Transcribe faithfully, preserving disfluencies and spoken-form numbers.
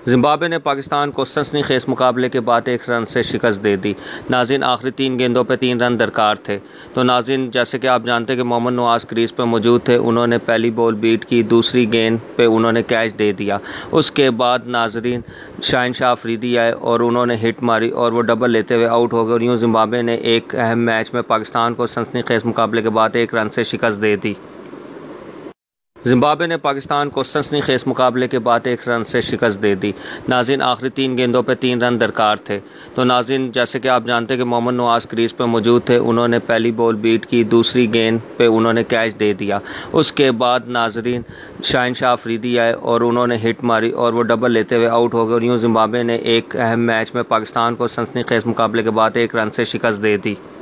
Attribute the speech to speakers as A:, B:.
A: Zimbabwe ने पाकिस्तान को सनसनीखेज मुकाबले के बाद एक रन से शिकस्त दे दी। नाज़रीन, आखिरी तीन गेंदों पर तीन रन दरकार थे। तो नाज़रीन, जैसे कि आप जानते हैं कि मोहम्मद नवाज क्रीज पर मौजूद थे। उन्होंने पहली बॉल बीट की, दूसरी गेंद पे उन्होंने कैच दे दिया। उसके बाद नाज़रीन शाहिनशाह अफरीदी आए और उन्होंने हिट मारी और वो डबल लेते हुए आउट हो गए और यूँ जिम्बाब्वे ने एक अहम मैच में पाकिस्तान को सनसनीखेज मुकाबले के बाद एक रन से शिकस्त दे दी। जिम्बाब्वे ने पाकिस्तान को सनसनीखेज मुकाबले के बाद एक रन से शिकस्त दे दी। नाज़रीन, आखिरी तीन गेंदों पर तीन रन दरकार थे। तो नाज़रीन, जैसे कि आप जानते हैं कि मोहम्मद नवाज क्रीज पर मौजूद थे। उन्होंने पहली बॉल बीट की, दूसरी गेंद पे उन्होंने कैच दे दिया। उसके बाद नाज़रीन शाहिनशाह अफरीदी आए और उन्होंने हिट मारी और वो डबल लेते हुए आउट हो गए और यूँ जिम्बाब्वे ने एक अहम मैच में पाकिस्तान को सनसनीखेज मुकाबले के बाद एक रन से शिकस्त दे दी।